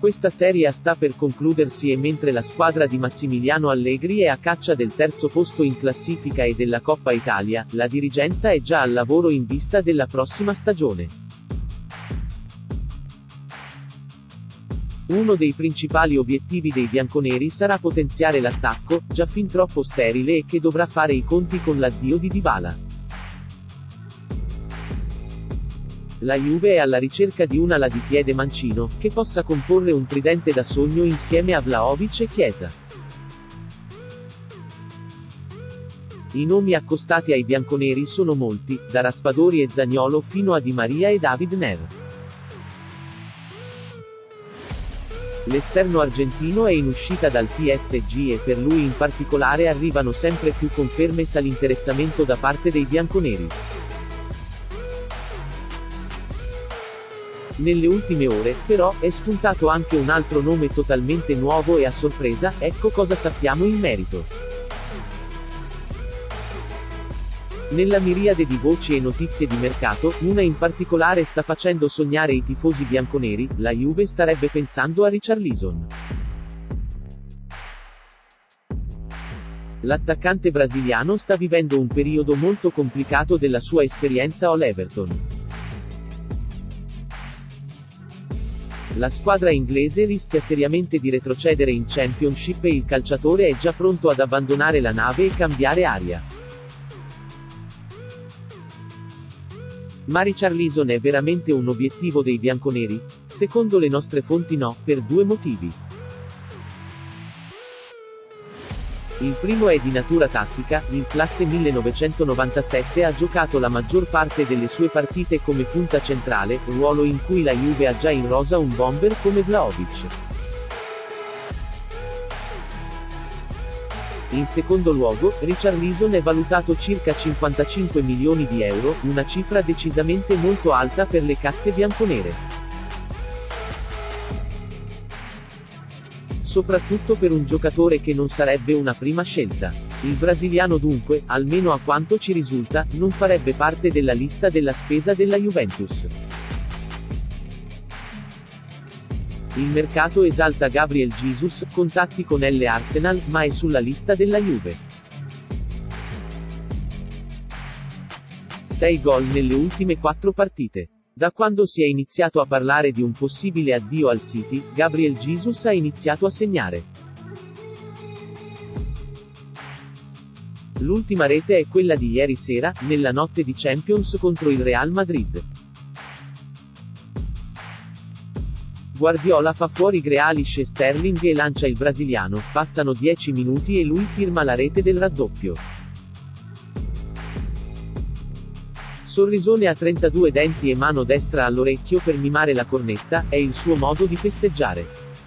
Questa Serie A sta per concludersi e mentre la squadra di Massimiliano Allegri è a caccia del terzo posto in classifica e della Coppa Italia, la dirigenza è già al lavoro in vista della prossima stagione. Uno dei principali obiettivi dei bianconeri sarà potenziare l'attacco, già fin troppo sterile e che dovrà fare i conti con l'addio di Dybala. La Juve è alla ricerca di un'ala di piede mancino, che possa comporre un tridente da sogno insieme a Vlahovic e Chiesa. I nomi accostati ai bianconeri sono molti, da Raspadori e Zaniolo fino a Di Maria e David Ner. L'esterno argentino è in uscita dal PSG e per lui in particolare arrivano sempre più conferme sull'interessamento da parte dei bianconeri. Nelle ultime ore, però, è spuntato anche un altro nome totalmente nuovo e a sorpresa, ecco cosa sappiamo in merito. Nella miriade di voci e notizie di mercato, una in particolare sta facendo sognare i tifosi bianconeri: la Juve starebbe pensando a Richarlison. L'attaccante brasiliano sta vivendo un periodo molto complicato della sua esperienza all'Everton. La squadra inglese rischia seriamente di retrocedere in Championship e il calciatore è già pronto ad abbandonare la nave e cambiare aria. Ma Richarlison è veramente un obiettivo dei bianconeri? Secondo le nostre fonti no, per due motivi. Il primo è di natura tattica: il classe 1997 ha giocato la maggior parte delle sue partite come punta centrale, ruolo in cui la Juve ha già in rosa un bomber come Vlahovic. In secondo luogo, Richarlison è valutato circa 55 milioni di euro, una cifra decisamente molto alta per le casse bianconere. Soprattutto per un giocatore che non sarebbe una prima scelta. Il brasiliano dunque, almeno a quanto ci risulta, non farebbe parte della lista della spesa della Juventus. Il mercato esalta Gabriel Jesus, contatti con l'Arsenal, ma è sulla lista della Juve. 6 gol nelle ultime 4 partite. Da quando si è iniziato a parlare di un possibile addio al City, Gabriel Jesus ha iniziato a segnare. L'ultima rete è quella di ieri sera, nella notte di Champions contro il Real Madrid. Guardiola fa fuori Grealish e Sterling e lancia il brasiliano, passano 10 minuti e lui firma la rete del raddoppio. Sorrisone a 32 denti e mano destra all'orecchio per mimare la cornetta, è il suo modo di festeggiare.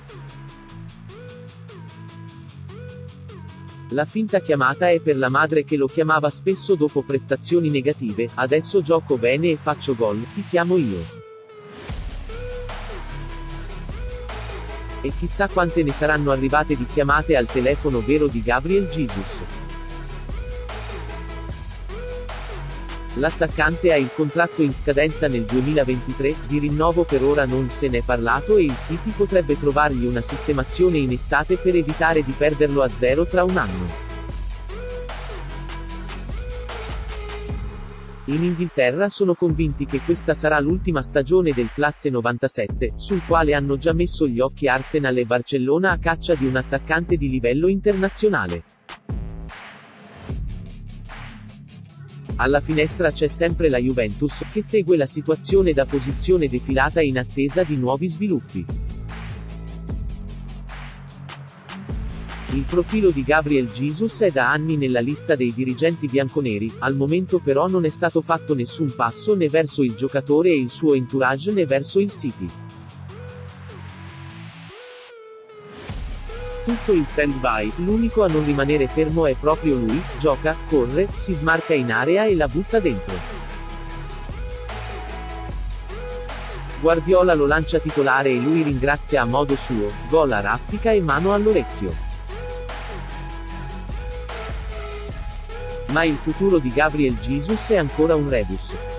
La finta chiamata è per la madre che lo chiamava spesso dopo prestazioni negative: adesso gioco bene e faccio gol, ti chiamo io. E chissà quante ne saranno arrivate di chiamate al telefono vero di Gabriel Jesus. L'attaccante ha il contratto in scadenza nel 2023, di rinnovo per ora non se n'è parlato e il City potrebbe trovargli una sistemazione in estate per evitare di perderlo a zero tra un anno. In Inghilterra sono convinti che questa sarà l'ultima stagione del classe 97, sul quale hanno già messo gli occhi Arsenal e Barcellona a caccia di un attaccante di livello internazionale. Alla finestra c'è sempre la Juventus, che segue la situazione da posizione defilata in attesa di nuovi sviluppi. Il profilo di Gabriel Jesus è da anni nella lista dei dirigenti bianconeri, al momento però non è stato fatto nessun passo né verso il giocatore e il suo entourage né verso il City. Tutto in stand-by, l'unico a non rimanere fermo è proprio lui: gioca, corre, si smarca in area e la butta dentro. Guardiola lo lancia titolare e lui ringrazia a modo suo, gol a raffica e mano all'orecchio. Ma il futuro di Gabriel Jesus è ancora un rebus.